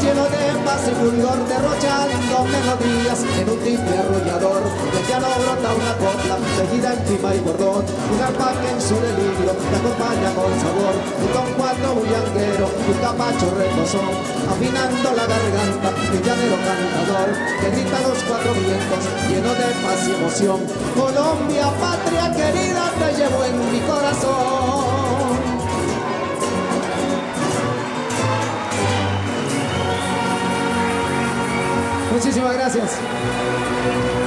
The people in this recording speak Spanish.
lleno de paz y fulgor, derrochando melodías en un timbre arrollador. Del llano brota una copla, seguida en cima y bordón, un arpa que en su delirio te acompaña con sabor, un don cuatro bullanguero y un capacho retozón, afinando la garganta, el llanero cantador, que grita a los cuatro vientos, lleno de paz y emoción. Colombia, patria querida, te llevo en mi corazón. Muchísimas gracias.